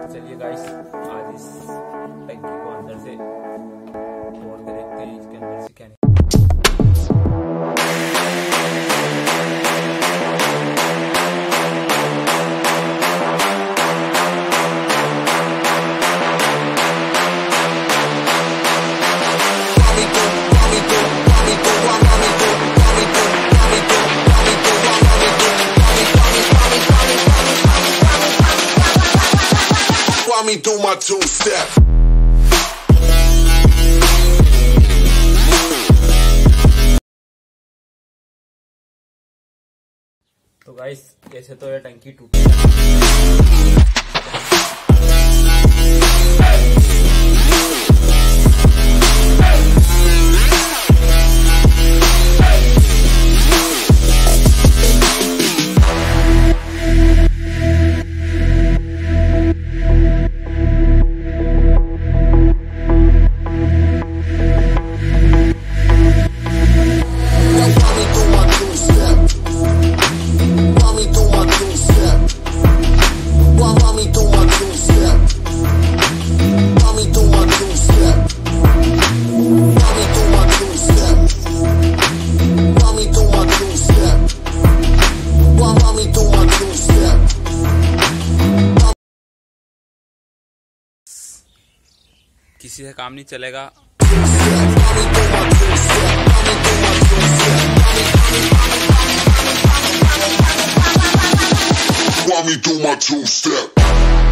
चलिए गाइस, आज इस टंकी को अंदर से तोड़ के देखते हैं इसके अंदर से क्या me do my two-step. तो गाइस, ऐसे तो ये टंकी टूटी किसी से काम नहीं चलेगा। Want me do my two-step.